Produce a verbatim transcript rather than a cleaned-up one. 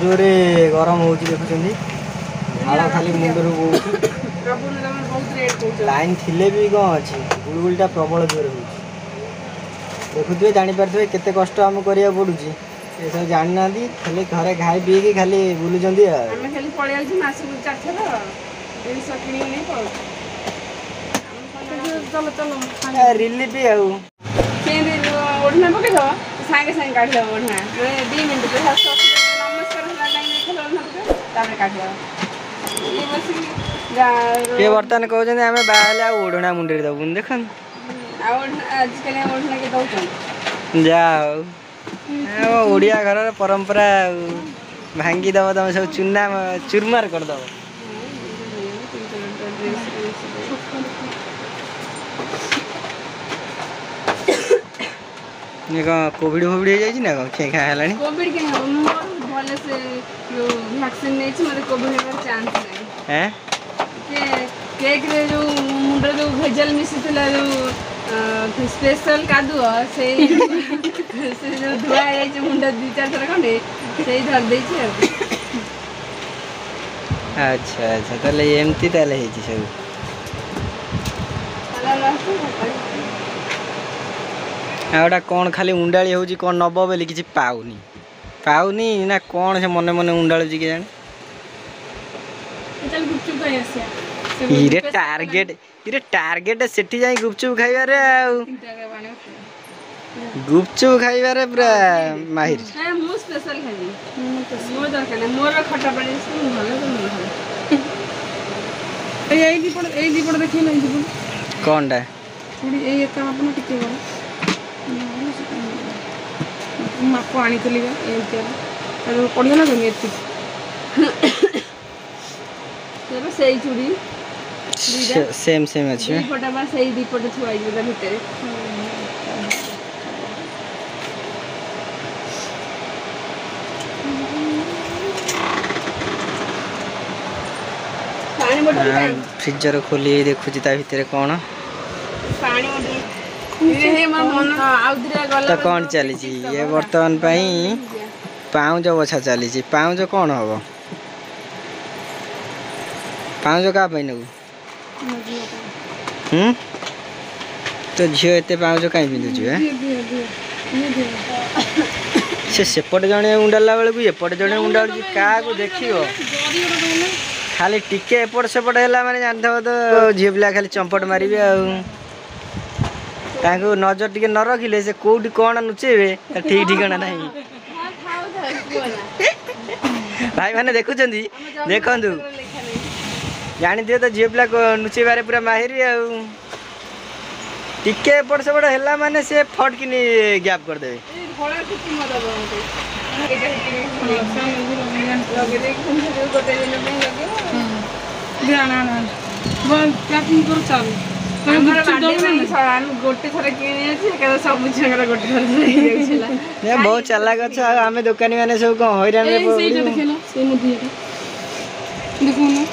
जोरे गरम हो देखुं झाड़ खाली मुंडर लाइन थिले भी कौन अच्छी गुड़गुड़ा प्रबल जोर हो देखुए जापारे केते कष्ट आम करा पड़ू ये सब जानी ना खाली घरे खाई पी खाली बुलूं रिलीफ ओढ़ना पकड़ सागे सागे काट लो ओढ़ना दी मिनट पे नमस्कार तापर काट लो ये बस के बर्तमान कहते आम बाहर ओढ़ना मुंडे दबुन देख आजकल ओढ़ना के दौन जा ओडिया घर परंपरा भांगी दब तुम सब चूना चूरमार करदब कोविड फोविड हो ना खे खा है कोविड के भले से जो वैक्सीन नहीं छी मते कोविड हेबार चांस नहीं हैं के केक रे जो मुंडे जो भेजल मिसी थला जो स्पेशल कादू से से जो धुआ जाय छ मुंडा दु चार थरा खंडे से धर दे छी अच्छा अच्छा तले एमती तले हे छी सब आउटा कौन खाली उंडाली होची कौन नब बोली किसी पाउनी पाउनी ना कौन से मने मने उंडालुची के जाने चल गुपचुप खाई आसे इरे टारगेट इरे टारगेट सेठी जाई गुपचुप खाइबा रे आउ गुपचुप खाइबा रे पूरा माहिर है मो स्पेशल खाई मो दरकार मोर खट्टा पानी सुन भले तो नहीं ए ए दीपड़ ए दीपड़ देखि नहीं दीपड़ कोनडा थोड़ी ए का अपना टिके बड़ माप आनी थली एमती पड़िया ना तुम एति से चूड़ी सेम सेम अच्छे दीपटा बा से दीपटा छुआई जदा भितर पानी बोतल फ्रिजर खोली देखुची ता भितर कौन पानी बोतल ये मन मन आउद्रिया गला तो कौन चली ये बर्तमान पाई पाउज बछा चली पाउज कौन हम पाउज क्या नबू हम्म तो झील एत पाउज कहीं पिंधुचु से सेपटे जड़े उंडाला बेलू एपटे जड़े उंडा क्या देख खाली टिके एपट सेपट है मैंने जानते तो झील पिला खाली चंपट मारे ताको नजर टिके न रखिले से कोडी कोन नुचेबे ठीक ठिकाना नहीं भाई माने देखु चंदी देखंदु जानि दियो तो झियो पिला नुचेबारे पूरा माहिर आउ टिके एपट सेपट हैला माने से फट किनी गैप कर देबे घोड़ा किति मजा बनते लगे देख गोटे दिन में लगे ध्यान आना बस पैकिंग कर चालू गोटे थर कि सब गोटे बहुत चलाक अच्छा आम दुकानी मैंने सब कौन हईरान देखो